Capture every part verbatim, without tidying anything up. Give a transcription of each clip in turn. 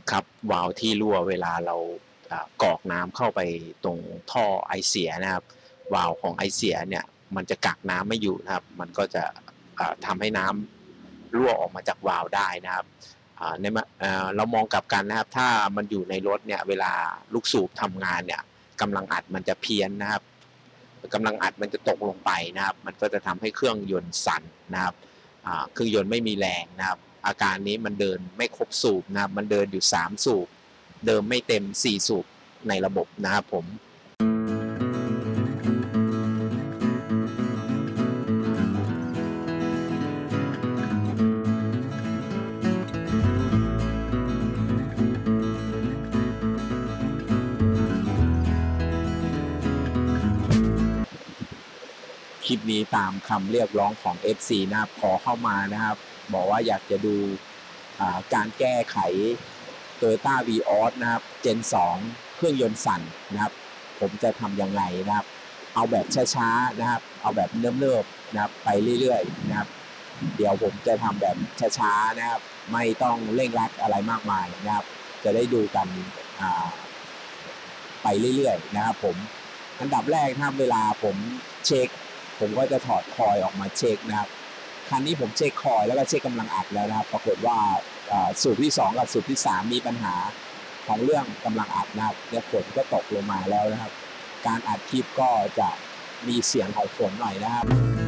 ครับวาล์วที่รั่วเวลาเรากรอกน้ำเข้าไปตรงท่อไอเสียนะครับวาล์วของไอเสียเนี่ยมันจะกักน้ำไม่อยู่นะครับมันก็จะทำให้น้ำรั่วออกมาจากวาล์วได้นะครับในเรามองกลับกันนะครับถ้ามันอยู่ในรถเนี่ยเวลาลูกสูบทำงานเนี่ยกำลังอัดมันจะเพี้ยนนะครับกำลังอัดมันจะตกลงไปนะครับมันก็จะทำให้เครื่องยนต์สั่นนะครับเครื่องยนต์ไม่มีแรงนะครับอาการนี้มันเดินไม่ครบสูบนะครับมันเดินอยู่สามสูบเดิมไม่เต็มสี่สูบในระบบนะครับผมคลิปนี้ตามคำเรียกร้องของ เอฟ ซี นะครับขอเข้ามานะครับบอกว่าอยากจะดูการแก้ไข Toyota Vios นะครับ เจน สอง เครื่องยนต์สั่นนะครับผมจะทำยังไงนะครับเอาแบบช้าๆนะครับเอาแบบเนิ่มๆนะครับไปเรื่อยๆนะครับเดี๋ยวผมจะทำแบบช้าๆนะครับไม่ต้องเร่งรัดอะไรมากมายนะครับจะได้ดูกันไปเรื่อยๆนะครับผมอันดับแรกถ้าเวลาผมเช็คผมก็จะถอดคอยออกมาเช็คนะครับคันนี้ผมเช็คคอยแล้วก็เช็คกำลังอัดแล้วนะครับปรากฏว่าสูบที่สองกับสูบที่สามมีปัญหาของเรื่องกำลังอัดนะครับเนี่ยฝนก็ตกลงมาแล้วนะครับการอัดคลิปก็จะมีเสียงของฝนหน่อยนะครับ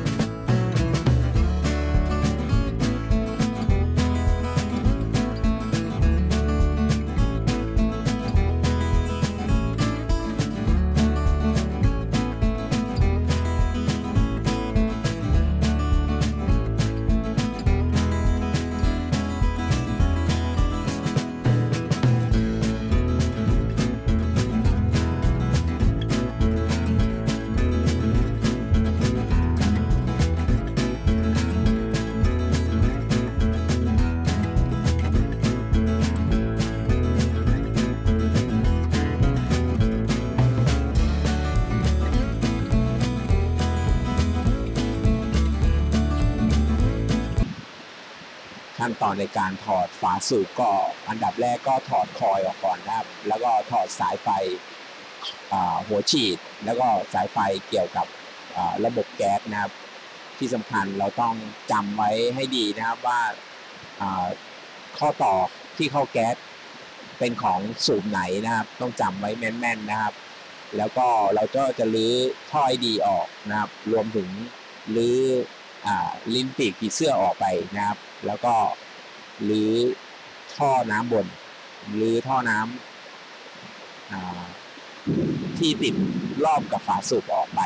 ขั้นตอนในการถอดฝาสูบก็อันดับแรกก็ถอดคอยออกก่อนนะครับแล้วก็ถอดสายไฟหัวฉีดแล้วก็สายไฟเกี่ยวกับระบบแก๊สนะครับที่สำคัญเราต้องจำไว้ให้ดีนะครับว่าข้อต่อที่เข้าแก๊สเป็นของสูบไหนนะครับต้องจำไว้แม่นๆนะครับแล้วก็เราก็จะรื้อท่อไอดีออกนะครับรวมถึงรื้อลิ้นปีกผีเสื้อออกไปนะครับแล้วก็รื้อท่อน้ำบนรื้อท่อน้ำที่ติดรอบกับฝาสูบออกไป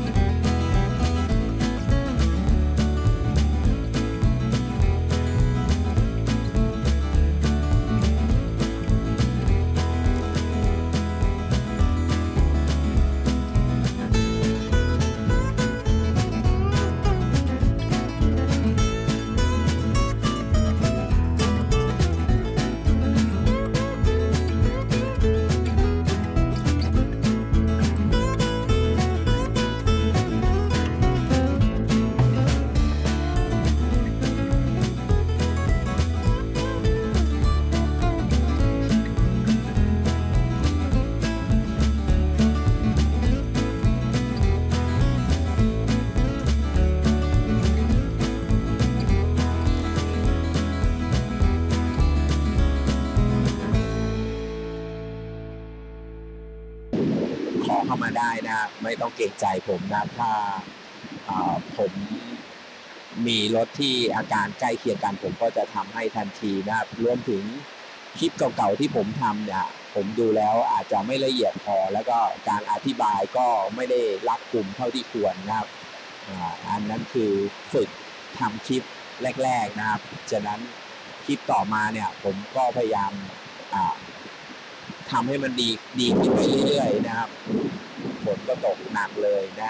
ขอเข้ามาได้นะไม่ต้องเกรงใจผมนะถ้าผมมีรถที่อาการใกล้เคียงกันผมก็จะทำให้ทันทีนะครับรวมถึงคลิปเก่าๆที่ผมทำเนี่ยผมดูแล้วอาจจะไม่ละเอียดพอแล้วก็การอธิบายก็ไม่ได้รัดกุมเท่าที่ควรนะครับอันนั้นคือฝึกทำคลิปแรกๆนะครับฉะนั้นคลิปต่อมาเนี่ยผมก็พยายามทำให้มันดีดีขึ้นไปเรื่อยๆนะครับฝนก็ตกหนักเลยนะ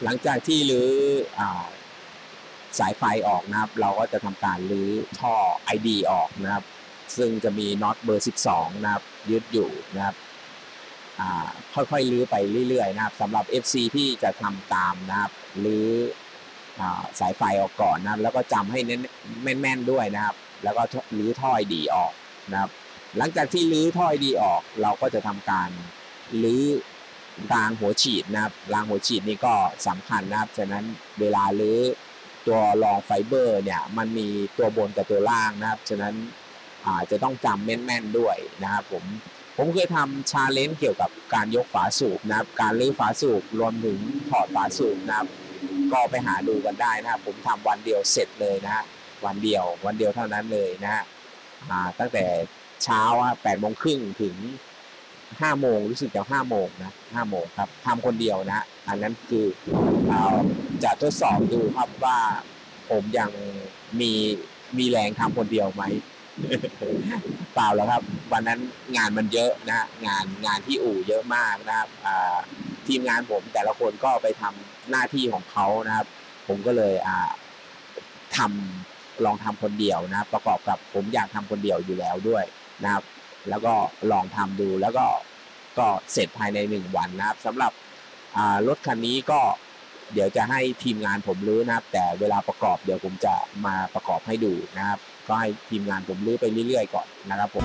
หลังจากที่รื้อสายไฟออกนะครับเราก็จะทำการรื้อท่อ ไอ ดี ออกนะครับซึ่งจะมีน็อตเบอร์สิบสองนะครับยึดอยู่นะครับค่อยๆรื้อไปเรื่อยๆนะครับสำหรับ เอฟ ซี ที่จะทำตามนะครับรื้อสายไฟออกก่อนนะครับแล้วก็จำให้เน้นแม่นๆด้วยนะครับแล้วก็รื้อท่อ ไอ ดี ออกนะครับหลังจากที่รื้อท่อ ไอ ดี ออกเราก็จะทำการรื้อรางหัวฉีดนะครับรางหัวฉีดนี่ก็สำคัญนะครับฉะนั้นเวลารื้อตัวรองไฟเบอร์เนี่ยมันมีตัวบนกับตัวล่างนะครับฉะนั้นอาจจะต้องจำแม่นๆด้วยนะครับผมผมเคยทำชาเลนจ์เกี่ยวกับการยกฝาสูบนะครับการรื้อฝาสูบรวมถึงถอดฝาสูบนะครับก็ไปหาดูกันได้นะครับผมทำวันเดียวเสร็จเลยนะฮะวันเดียววันเดียวเท่านั้นเลยนะฮะตั้งแต่เช้าแปดโมงครึ่งถึงห้าโมงรู้สึกจะห้าโมงนะห้าโมงครับทำคนเดียวนะอันนั้นคือจะทดสอบดูครับว่าผมยังมีมีแรงทำคนเดียวไหม เปล่าแล้วครับวันนั้นงานมันเยอะนะงานงานที่อู่เยอะมากนะครับทีมงานผมแต่ละคนก็ไปทำหน้าที่ของเขานะครับผมก็เลยทำลองทำคนเดียวนะประกอบกับผมอยากทำคนเดียวอยู่แล้วด้วยนะครับแล้วก็ลองทำดูแล้วก็ก็เสร็จภายในหนึ่งวันนะครับสำหรับรถคันนี้ก็เดี๋ยวจะให้ทีมงานผมรื้อนะครับแต่เวลาประกอบเดี๋ยวผมจะมาประกอบให้ดูนะครับก็ให้ทีมงานผมรื้อไปเรื่อยๆก่อนนะครับผม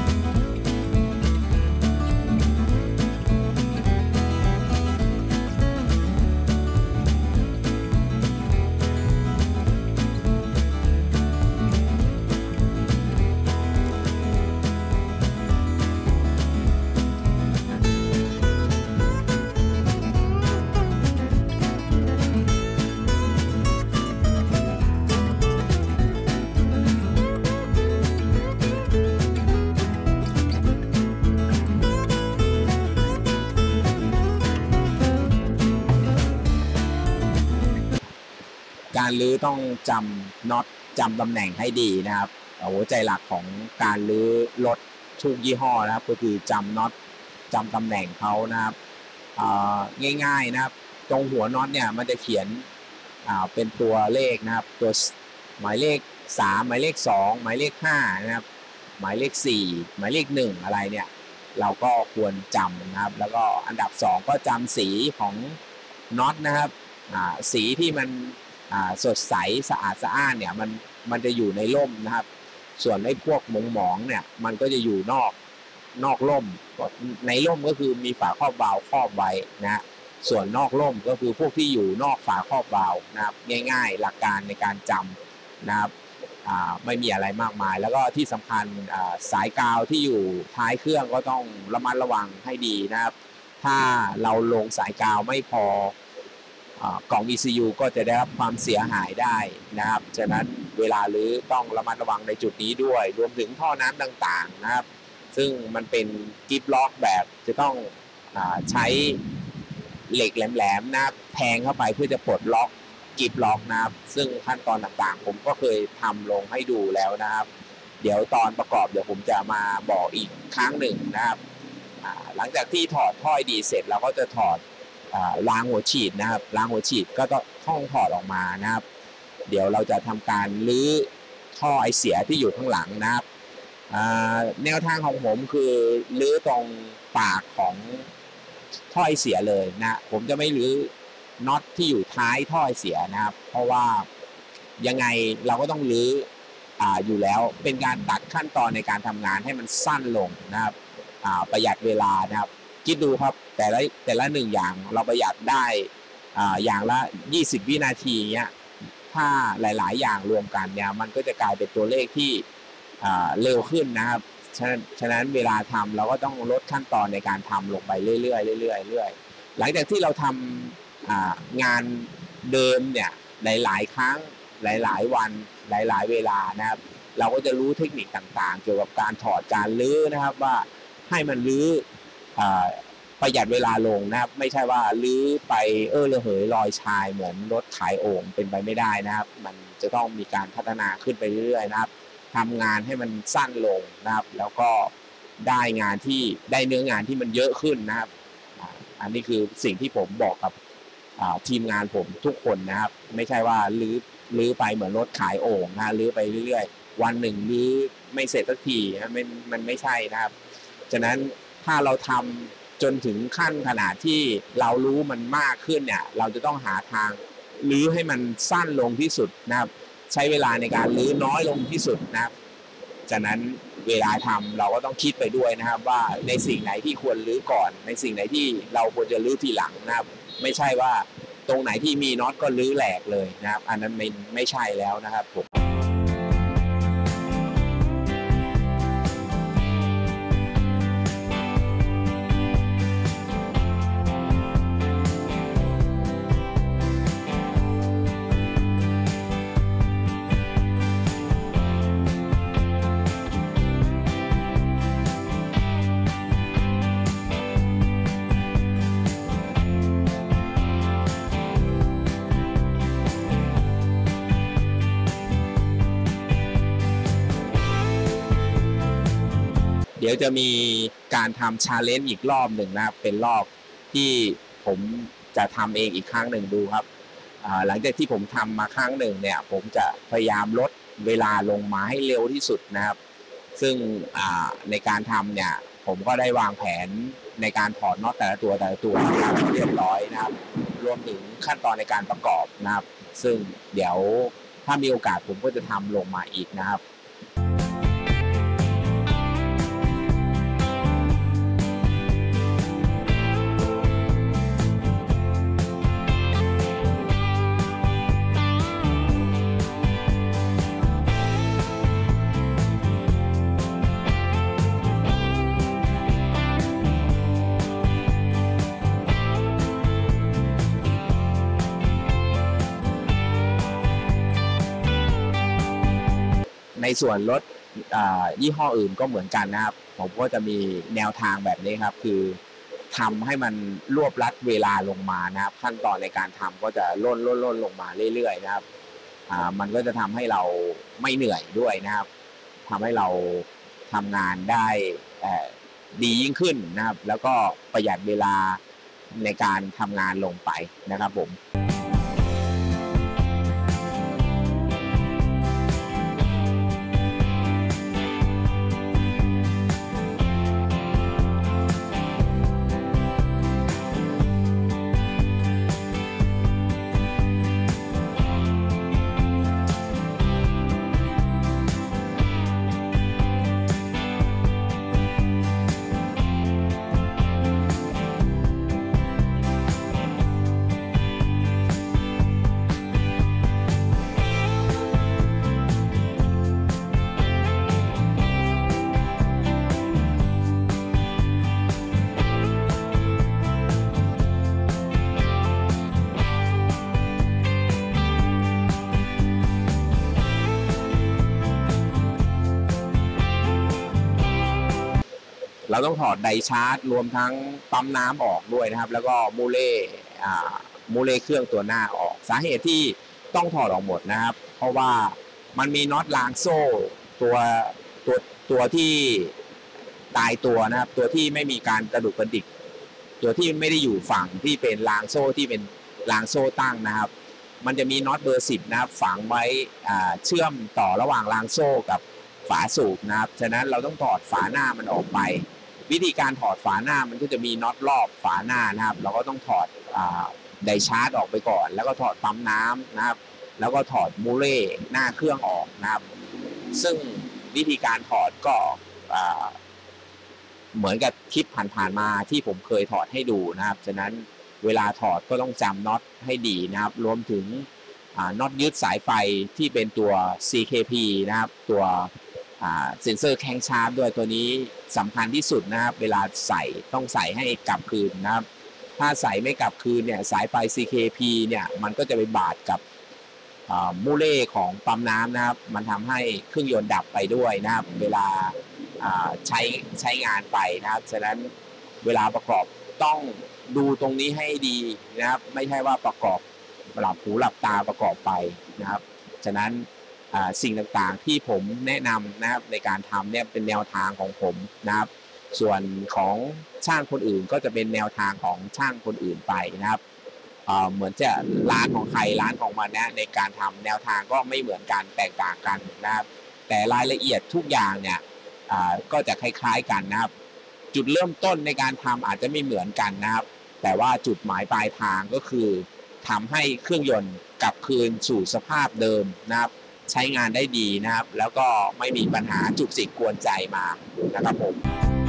การรื้อต้องจำน็อตจำตำแหน่งให้ดีนะครับหัวใจหลักของการรื้อรถทุกยี่ห้อนะครับก็คือจำน็อตจำตำแหน่งเขานะครับง่ายๆนะครับตรงหัวน็อตเนี่ยมันจะเขียนเป็นตัวเลขนะครับตัวหมายเลขสามหมายเลขสองหมายเลขห้านะครับหมายเลขสี่หมายเลขหนึ่งอะไรเนี่ยเราก็ควรจำนะครับแล้วก็อันดับสองก็จำสีของน็อตนะครับสีที่มันสดใสสะอาดสะอ้านเนี่ยมันมันจะอยู่ในร่มนะครับส่วนไอ้พวกหมองหมองเนี่ยมันก็จะอยู่นอกนอกร่มในร่มก็คือมีฝาครอบวาล์วครอบไว้นะส่วนนอกร่มก็คือพวกที่อยู่นอกฝาครอบวาล์วนะครับง่ายๆหลักการในการจำนะครับไม่มีอะไรมากมายแล้วก็ที่สำคัญสายกาวที่อยู่ท้ายเครื่องก็ต้องระมัดระวังให้ดีนะครับถ้าเราลงสายกาวไม่พอกล่อง อี ซี ยู ก็จะได้รับความเสียหายได้นะครับฉะนั้นเวลารื้อต้องระมัดระวังในจุดนี้ด้วยรวมถึงท่อน้ำต่างๆนะครับซึ่งมันเป็นกิ๊บล็อกแบบจะต้องใช้เหล็กแหลมๆนะครับแทงเข้าไปเพื่อจะปลดล็อกกิ๊บล็อกนะครับซึ่งขั้นตอนต่างๆผมก็เคยทำลงให้ดูแล้วนะครับเดี๋ยวตอนประกอบเดี๋ยวผมจะมาบอกอีกครั้งหนึ่งนะครับหลังจากที่ถอดท่อ ไอ ดี เสร็จเราก็จะถอดรางหัวฉีดนะครับรางหัวฉีดก็ต้องถอดออกมานะครับเดี๋ยวเราจะทำการรื้อท่อไอเสียที่อยู่ข้างหลังนะครับแนวทางของผมคือรื้อตรงปากของท่อไอเสียเลยนะผมจะไม่รื้อน็อตที่อยู่ท้ายท่อไอเสียนะครับเพราะว่ายังไงเราก็ต้องรื้ออยู่แล้วเป็นการตัดขั้นตอนในการทำงานให้มันสั้นลงนะครับประหยัดเวลานะครับคิดดูครับแต่ละแต่ละหนึ่งอย่างเราประหยัดได้อย่างละยี่สิบวินาทีเนี้ยถ้าหลายๆอย่างรวมกันเนี่ยมันก็จะกลายเป็นตัวเลขที่เร็วขึ้นนะครับฉะนั้นฉะนั้นเวลาทำเราก็ต้องลดขั้นตอนในการทำลงไปเรื่อยๆเรื่อยๆเรื่อยๆหลังจากที่เราทำงานเดิมเนี่ยหลายๆครั้งหลายๆวันหลายๆเวลานะครับเราก็จะรู้เทคนิคต่างๆเกี่ยวกับการถอดการรื้อนะครับว่าให้มันรื้อประหยัดเวลาลงนะครับไม่ใช่ว่ารื้อไปเออระเหยลอยชายเหมือนรถขายโอ่งเป็นไปไม่ได้นะครับมันจะต้องมีการพัฒนาขึ้นไปเรื่อยๆนะครับทำงานให้มันสั้นลงนะครับแล้วก็ได้งานที่ได้เนื้องานที่มันเยอะขึ้นนะครับอันนี้คือสิ่งที่ผมบอกกับทีมงานผมทุกคนนะครับไม่ใช่ว่าลื้อลื้อไปเหมือนรถขายโอ่งนะลื้อไปเรื่อยๆวันหนึ่งลื้อไม่เสร็จสักทีนะมันมันไม่ใช่นะครับฉะนั้นถ้าเราทำจนถึงขั้นขนาดที่เรารู้มันมากขึ้นเนี่ยเราจะต้องหาทางลื้อให้มันสั้นลงที่สุดนะครับใช้เวลาในการลื้อน้อยลงที่สุดนะครับฉะนั้นเวลาทำเราก็ต้องคิดไปด้วยนะครับว่าในสิ่งไหนที่ควรรื้อก่อนในสิ่งไหนที่เราควรจะรื้อทีหลังนะครับไม่ใช่ว่าตรงไหนที่มีน็อตก็รื้อแหลกเลยนะครับอันนั้นไม่ไม่ใช่แล้วนะครับผมเดี๋ยวจะมีการทำชาเลนจ์อีกรอบหนึ่งนะครับเป็นรอบที่ผมจะทำเองอีกครั้งหนึ่งดูครับหลังจากที่ผมทำมาครั้งหนึ่งเนี่ยผมจะพยายามลดเวลาลงมาให้เร็วที่สุดนะครับซึ่งในการทำเนี่ยผมก็ได้วางแผนในการถอดน็อตแต่ละตัวแต่ละตัวเรียบร้อยนะครับรวมถึงขั้นตอนในการประกอบนะครับซึ่งเดี๋ยวถ้ามีโอกาสผมก็จะทำลงมาอีกนะครับในส่วนรถยี่ห้ออื่นก็เหมือนกันนะครับผมก็จะมีแนวทางแบบนี้ครับคือทำให้มันรวบรัดเวลาลงมานะครับขั้นตอนในการทำก็จะล่นล่นล่นลงมาเรื่อยๆนะครับมันก็จะทำให้เราไม่เหนื่อยด้วยนะครับทำให้เราทำงานได้ดียิ่งขึ้นนะครับแล้วก็ประหยัดเวลาในการทำงานลงไปนะครับผมเราต้องถอดไดชาร์จรวมทั้งปั๊มน้ำออกด้วยนะครับแล้วก็มูเล่มูเล่เครื่องตัวหน้าออกสาเหตุที่ต้องถอดออกหมดนะครับเพราะว่ามันมีน็อตรางโซ่ตัวตัวตัวที่ตายตัวนะครับตัวที่ไม่มีการกระดุกกระดิกตัวที่ไม่ได้อยู่ฝั่งที่เป็นรางโซ่ที่เป็นรางโซ่ตั้งนะครับมันจะมีน็อตเบอร์สิบนะครับฝังไว้เชื่อมต่อระหว่างรางโซ่กับฝาสูบนะครับฉะนั้นเราต้องถอดฝาหน้ามันออกไปวิธีการถอดฝาหน้ามันก็จะมีน็อตรอบฝาหน้านะครับเราก็ต้องถอดไดชาร์จออกไปก่อนแล้วก็ถอดปั๊มน้ำนะครับแล้วก็ถอดมูเล่หน้าเครื่องออกนะครับซึ่งวิธีการถอดก็เหมือนกับคลิปผ่านๆมาที่ผมเคยถอดให้ดูนะครับฉะนั้นเวลาถอดก็ต้องจำน็อตให้ดีนะครับรวมถึงน็อตยึดสายไฟที่เป็นตัว ซี เค พี นะครับตัวเซ็นเซอร์แข้งชาร์ปด้วยตัวนี้สำคัญที่สุดนะครับเวลาใส่ต้องใส่ให้กลับคืนนะครับถ้าใส่ไม่กลับคืนเนี่ยสายไฟ ซี เค พี เนี่ยมันก็จะไปบาดกับมูเล่ของปั๊มน้ำนะครับมันทำให้เครื่องยนต์ดับไปด้วยนะครับเวลาใช้ใช้งานไปนะครับฉะนั้นเวลาประกอบต้องดูตรงนี้ให้ดีนะครับไม่ใช่ว่าประกอบหลับหูหลับตาประกอบไปนะครับฉะนั้นสิ่งต่างๆที่ผมแนะนำนะครับในการทำเนี่ยเป็นแนวทางของผมนะครับส่วนของช่างคนอื่นก็จะเป็นแนวทางของช่างคนอื่นไปนะครับเหมือนจะร้านของใครร้านของมันนะในการทำแนวทางก็ไม่เหมือนกันแตกต่างกันนะครับแต่รายละเอียดทุกอย่างเนี่ยก็จะคล้ายๆกันนะครับจุดเริ่มต้นในการทำอาจจะไม่เหมือนกันนะครับแต่ว่าจุดหมายปลายทางก็คือทำให้เครื่องยนต์กลับคืนสู่สภาพเดิมนะครับใช้งานได้ดีนะครับแล้วก็ไม่มีปัญหาจุกจิกกวนใจมานะครับผม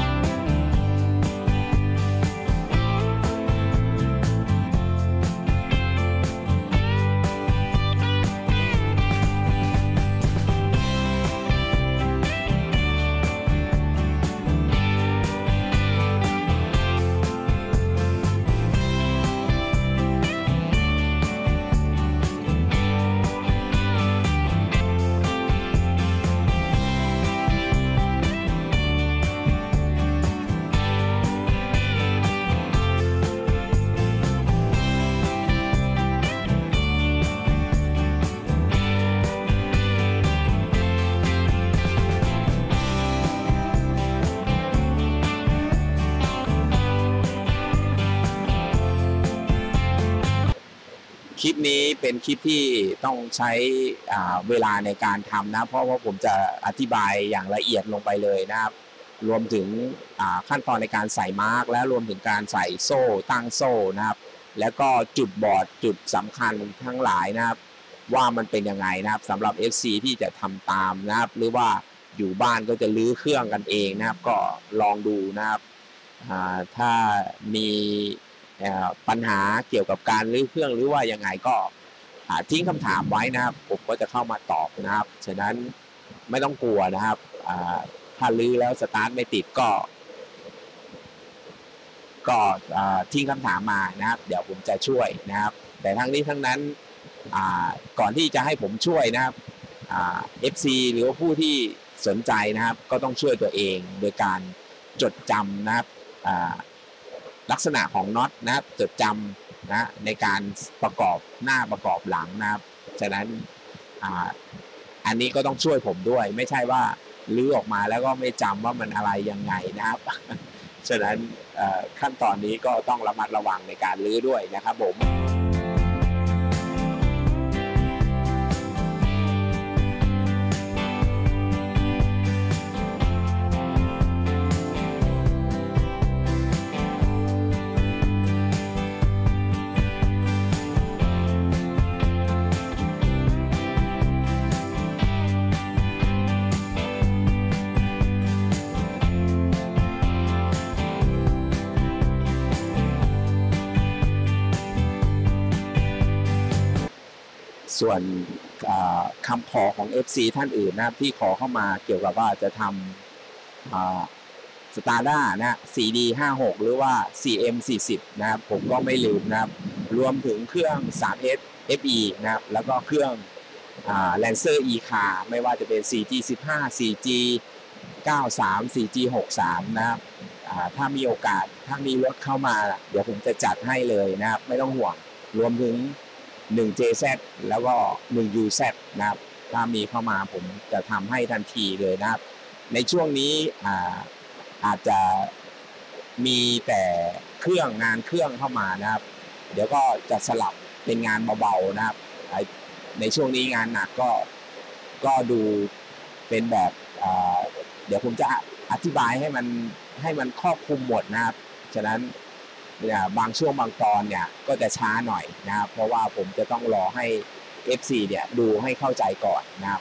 คลิปนี้เป็นคลิปที่ต้องใช้เวลาในการทำนะเพราะว่าผมจะอธิบายอย่างละเอียดลงไปเลยนะครับรวมถึงขั้นตอนในการใส่มาร์กและรวมถึงการใส่โซ่ตั้งโซ่นะครับแล้วก็จุดบอดจุดสำคัญทั้งหลายนะครับว่ามันเป็นยังไงนะครับสำหรับ เอฟ ซี ที่จะทำตามนะครับหรือว่าอยู่บ้านก็จะลื้อเครื่องกันเองนะครับก็ลองดูนะครับถ้ามีปัญหาเกี่ยวกับการรื้อเครื่องหรือว่ายังไงก็ทิ้งคำถามไว้นะครับผมก็จะเข้ามาตอบนะครับฉะนั้นไม่ต้องกลัวนะครับถ้ารื้อแล้วสตาร์ทไม่ติดก็ก็ทิ้งคำถามมานะครับเดี๋ยวผมจะช่วยนะครับแต่ทั้งนี้ทั้งนั้นก่อนที่จะให้ผมช่วยนะครับ เอฟ ซี หรือว่าผู้ที่สนใจนะครับก็ต้องช่วยตัวเองโดยการจดจำนะครับลักษณะของน็อตนะครับจดจำนะในการประกอบหน้าประกอบหลังนะครับฉะนั้นอ่าอันนี้ก็ต้องช่วยผมด้วยไม่ใช่ว่าลื้อออกมาแล้วก็ไม่จำว่ามันอะไรยังไงนะครับฉะนั้นขั้นตอนนี้ก็ต้องระมัดระวังในการลื้อด้วยนะครับผมส่วนคำขอของ เอฟ ซี ท่านอื่นนะครับที่ขอเข้ามาเกี่ยวกับว่าจะทำสตาร์ด้านะ ซี ดี ห้าหก หรือว่า ซี เอ็ม สี่สิบ นะครับผมก็ไม่ลืมนะครับรวมถึงเครื่อง ทรี เอส เอฟ อี นะครับแล้วก็เครื่อง Lancer E-Car ไม่ว่าจะเป็น โฟร์ จี สิบห้า โฟร์ จี เก้าสาม โฟร์ จี หกสาม นะครับถ้ามีโอกาสถ้ามีรถเข้ามาเดี๋ยวผมจะจัดให้เลยนะครับไม่ต้องห่วงรวมถึงหนึ่ง เจ แซด แล้วก็หนึ่ง ยู แซด นะครับถ้ามีเข้ามาผมจะทำให้ทันทีเลยนะครับในช่วงนี้อาอาจจะมีแต่เครื่องงานเครื่องเข้ามานะครับเดี๋ยวก็จะสลับเป็นงานเบาๆนะครับในช่วงนี้งานหนักก็ก็ดูเป็นแบบเดี๋ยวผมจะอธิบายให้มันให้มันครอบคลุมหมดนะครับฉะนั้นบางช่วงบางตอนเนี่ยก็จะช้าหน่อยนะครับเพราะว่าผมจะต้องรอให้ เอฟ ซี เนี่ยดูให้เข้าใจก่อนนะครับ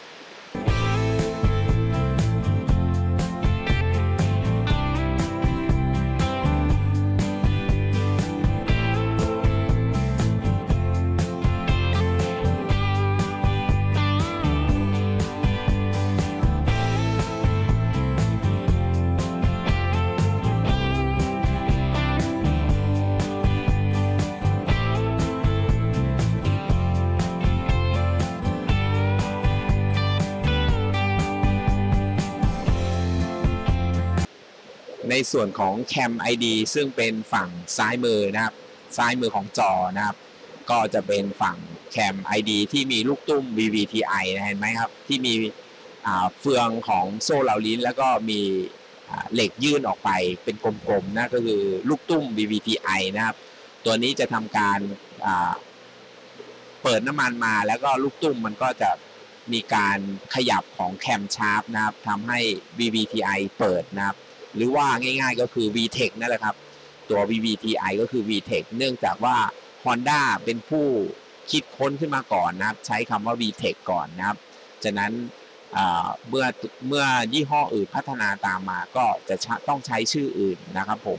ในส่วนของ Cam ไอ ดี ซึ่งเป็นฝั่งซ้ายมือนะครับซ้ายมือของจอนะครับก็จะเป็นฝั่ง Cam ไอ ดี ที่มีลูกตุ้ม วี วี ที ไอ เห็นไหมครับที่มีเฟืองของโซ่เหลาลิ้นแล้วก็มีเหล็กยื่นออกไปเป็นกลมๆนะก็คือลูกตุ้ม วี วี ที ไอ นะครับตัวนี้จะทำการเปิดน้ำมันมาแล้วก็ลูกตุ้มมันก็จะมีการขยับของแคมชาร์ปนะครับทำให้ วี วี ที ไอ เปิดนะครับหรือว่าง่ายๆก็คือ วี เทค นั่นแหละครับตัว วี วี ที ไอ ก็คือ วี เทค เนื่องจากว่า Honda เป็นผู้คิดค้นขึ้นมาก่อนนะครับใช้คำว่า วี เทค ก่อนนะครับฉะนั้นเมื่อเมื่อยี่ห้ออื่นพัฒนาตามมาก็จะต้องใช้ชื่ออื่นนะครับผม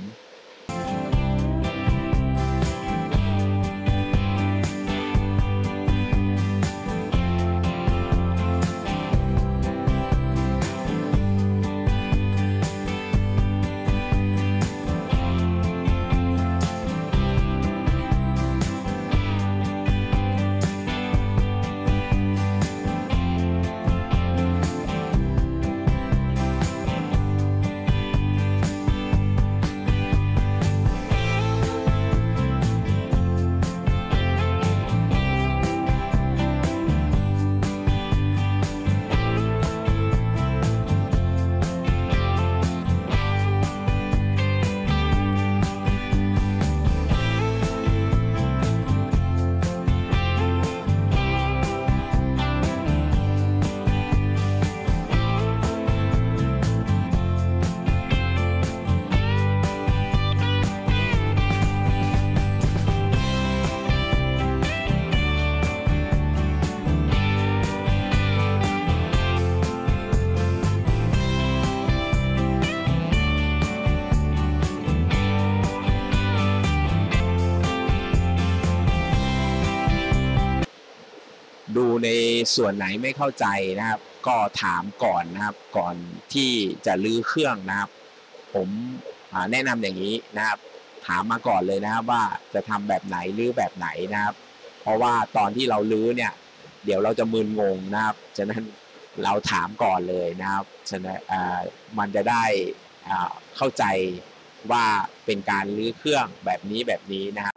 ดูในส่วนไหนไม่เข้าใจนะครับก็ถามก่อนนะครับก่อนที่จะรื้อเครื่องนะครับผมแนะนำอย่างนี้นะครับถามมาก่อนเลยนะครับว่าจะทำแบบไหนรื้อแบบไหนนะครับเพราะว่าตอนที่เรารื้อเนี่ยเดี๋ยวเราจะมึนงงนะครับฉะนั้นเราถามก่อนเลยนะครับฉะนั้นมันจะได้เข้าใจว่าเป็นการรื้อเครื่องแบบนี้แบบนี้นะครับ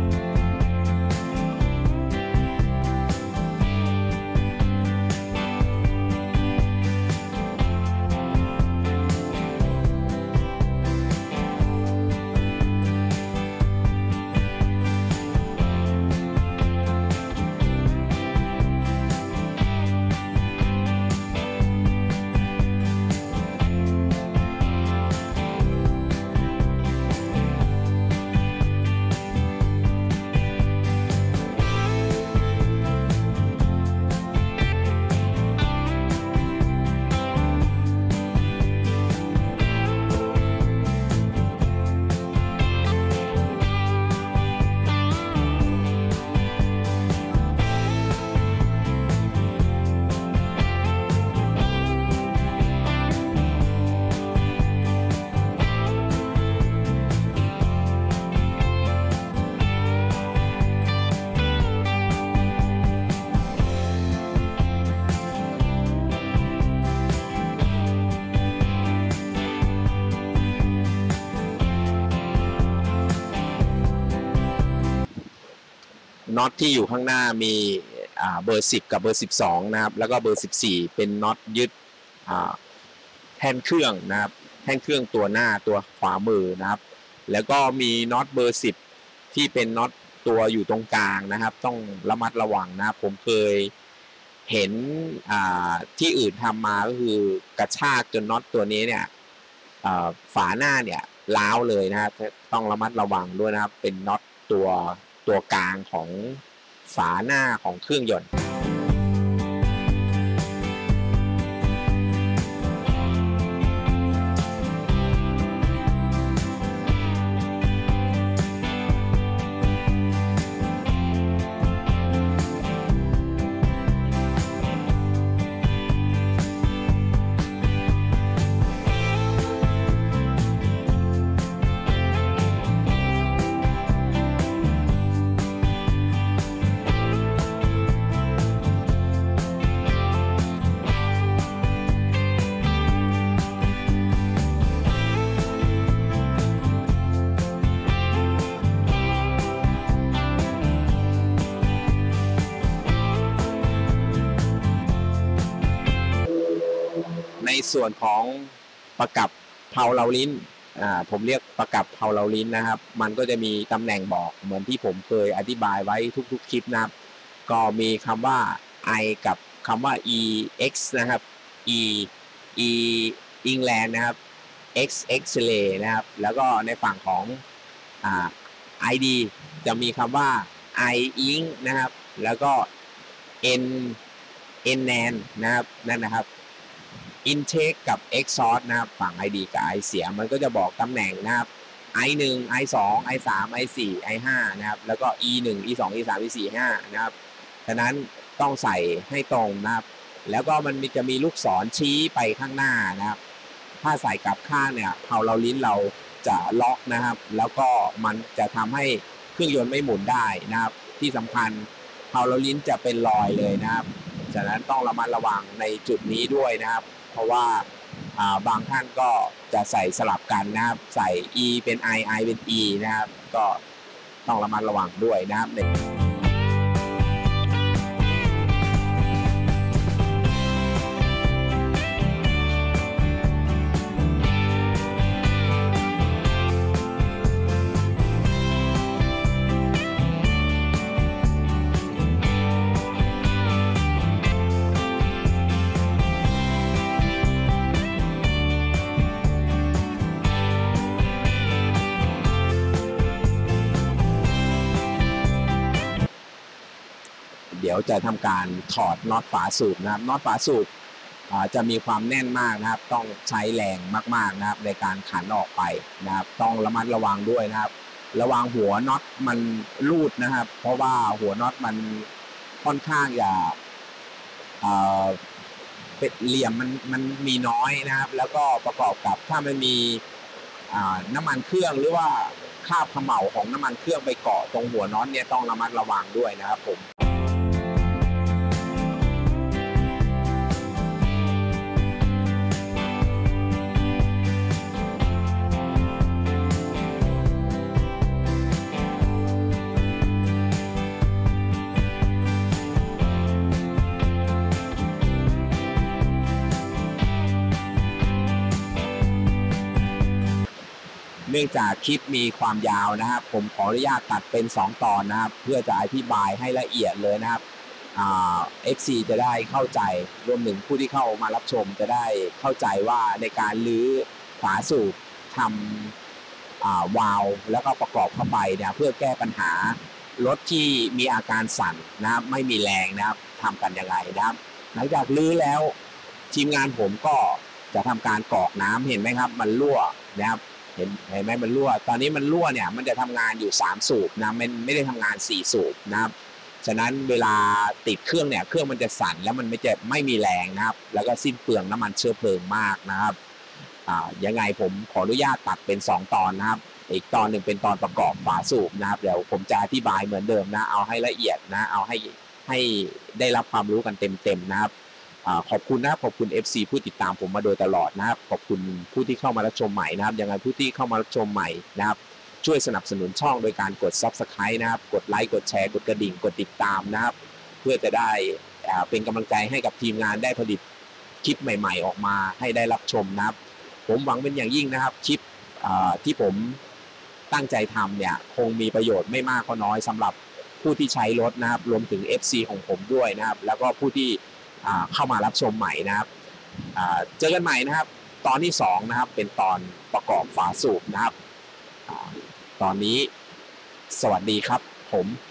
น็อตที่อยู่ข้างหน้ามีเบอร์สิบกับเบอร์สิบสองนะครับแล้วก็เบอร์สิบสี่เป็นน็อตยึดแท่นเครื่องนะครับแท่นเครื่องตัวหน้าตัวขวามือนะครับแล้วก็มีน็อตเบอร์สิบที่เป็นน็อตตัวอยู่ตรงกลางนะครับต้องระมัดระวังนะครับผมเคยเห็นที่อื่นทำมาก็คือกระชากจนน็อตตัวนี้เนี่ยฝาหน้าเนี่ยล้าวเลยนะครับต้องระมัดระวังด้วยนะครับเป็นน็อตตัวตัวกลางของฝาหน้าของเครื่องยนต์ในส่วนของประกับเพลาเราลิ้นอ่าผมเรียกประกับเพาเลาลิ้นนะครับมันก็จะมีตำแหน่งบอกเหมือนที่ผมเคยอธิบายไว้ทุกๆคลิปนะครับก็มีคำว่า I กับคำว่า ex นะครับ e e England นะครับ x X-ray นะครับแล้วก็ในฝั่งของอ่า ไอ ดี จะมีคำว่า I ink นะครับแล้วก็ n n nan นะครับนั่นนะครับ intake กับ exhaust นะครับฝั่ง ไอ ดี กับ I เสียมันก็จะบอกตำแหน่งนะครับ ไอ หนึ่ง ไอ สอง ไอ สาม ไอ สี่ ไอ ห้านะครับแล้วก็ อี หนึ่ง อี สอง อี สาม อี สี่ อี ห้านะครับฉะนั้นต้องใส่ให้ตรงนะครับแล้วก็มันจะมีลูกศรชี้ไปข้างหน้านะครับถ้าใส่กลับข้างเนี่ยเพาเลาลิ้นเราจะล็อกนะครับแล้วก็มันจะทำให้เครื่องยนต์ไม่หมุนได้นะครับที่สำคัญเพาเลาลิ้นจะเป็นรอยเลยนะครับฉะนั้นต้องระมัดระวังในจุดนี้ด้วยนะครับเพราะว่าบางท่านก็จะใส่สลับกันนะครับใส่ E เป็น I I เป็น E นะครับก็ต้องระมัดระวังด้วยนะครับเดี๋ยวจะทำการถอดน็อตฝาสูบนะครับน็อตฝาสูบจะมีความแน่นมากนะครับต้องใช้แรงมากๆนะครับในการขันออกไปนะครับต้องระมัดระวังด้วยนะครับระวังหัวน็อตมันรูดนะครับเพราะว่าหัวน็อตมันค่อนข้างจะเป็นเหลี่ยมมันมันมีน้อยนะครับแล้วก็ประกอบกับถ้ามันมีน้ำมันเครื่องหรือว่าคราบเขม่าของน้ำมันเครื่องไปเกาะตรงหัวน็อตเนี่ยต้องระมัดระวังด้วยนะครับผมเนื่องจากคลิปมีความยาวนะครับผมขออนุญาตตัดเป็นสองตอนนะครับเพื่อจะอธิบายให้ละเอียดเลยนะครับเอฟซีจะได้เข้าใจรวมถึงผู้ที่เข้ามารับชมจะได้เข้าใจว่าในการลื้อฝาสูบทำวาล์วแล้วก็ประกอบเข้าไปเนี่ยเพื่อแก้ปัญหารถที่มีอาการสั่นนะครับไม่มีแรงนะครับทำกันยังไงนะครับหลังจากลื้อแล้วทีมงานผมก็จะทำการกรอกน้ำเห็นไหมครับมันรั่วนะครับเห็นเห็นไหมมันรั่วตอนนี้มันรั่วเนี่ยมันจะทำงานอยู่สามสูบนะมันไม่ได้ทำงานสี่สูบนะครับฉะนั้นเวลาติดเครื่องเนี่ยเครื่องมันจะสั่นแล้วมันไม่จะไม่มีแรงนะครับแล้วก็สิ้นเปลืองน้ำมันเชื้อเพลิงมากนะครับอ่ายังไงผมขออนุญาตตัดเป็นสองตอนนะครับอีกตอนหนึ่งเป็นตอนประกอบฝาสูบนะครับเดี๋ยวผมจะอธิบายเหมือนเดิมนะเอาให้ละเอียดนะเอาให้ให้ได้รับความรู้กันเต็มๆนะครับขอบคุณนะครับขอบคุณ เอฟ ซี ผู้ติดตามผมมาโดยตลอดนะครับขอบคุณผู้ที่เข้ามารับชมใหม่นะครับยังไงผู้ที่เข้ามารับชมใหม่นะครับช่วยสนับสนุนช่องโดยการกด ซับสไครบ์ นะครับกดไลค์กดแชร์กดกระดิ่งกดติดตามนะครับเพื่อจะได้เป็นกำลังใจให้กับทีมงานได้ผลิตคลิปใหม่ๆออกมาให้ได้รับชมนะครับผมหวังเป็นอย่างยิ่งนะครับคลิปที่ผมตั้งใจทำเนี่ยคงมีประโยชน์ไม่มากก็น้อยสำหรับผู้ที่ใช้รถนะครับรวมถึง เอฟ ซี ของผมด้วยนะครับแล้วก็ผู้ที่เข้ามารับชมใหม่นะครับเจอกันใหม่นะครับตอนที่สองนะครับเป็นตอนประกอบฝาสูบนะครับตอนนี้สวัสดีครับผม